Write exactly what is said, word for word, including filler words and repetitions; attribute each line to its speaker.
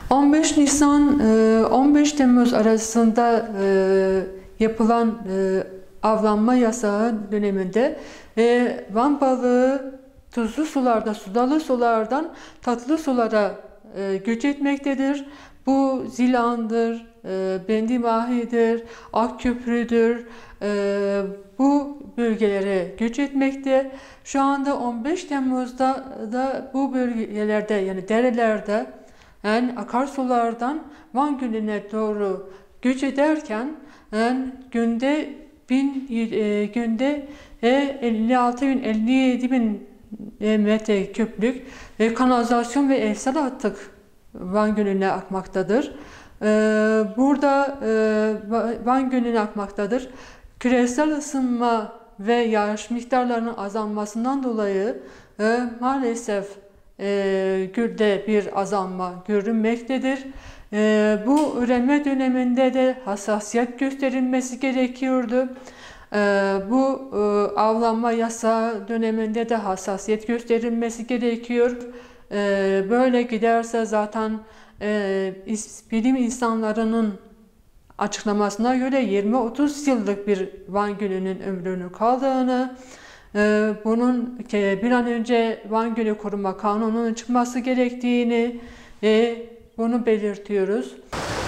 Speaker 1: on beş Nisan on beş Temmuz arasında yapılan avlanma yasağı döneminde Van balığı tuzlu sularda, sudalı sulardan tatlı sulara göç etmektedir. Bu zilandır, bendimahidir, akköprüdür. Bu bölgelere göç etmekte. Şu anda on beş Temmuz'da da bu bölgelerde, yani derelerde, yani akarsulardan Van Gölü'ne doğru göç ederken yani günde bin e, günde elli altı bin elli yedi bin metre küplük e, kanalizasyon ve evsel atık Van Gölü'ne akmaktadır. E, burada e, Van Gölü'ne akmaktadır. Küresel ısınma ve yağış miktarlarının azalmasından dolayı e, maalesef e, gölde bir azalma görünmektedir. E, bu üreme döneminde de hassasiyet gösterilmesi gerekiyordu. E, bu e, avlanma yasağı döneminde de hassasiyet gösterilmesi gerekiyor. E, böyle giderse zaten e, bilim insanlarının açıklamasına göre yirmi otuz yıllık bir Van Gölü'nün ömrünün kaldığını, bunun bir an önce Van Gölü Koruma Kanunu'nun çıkması gerektiğini bunu belirtiyoruz.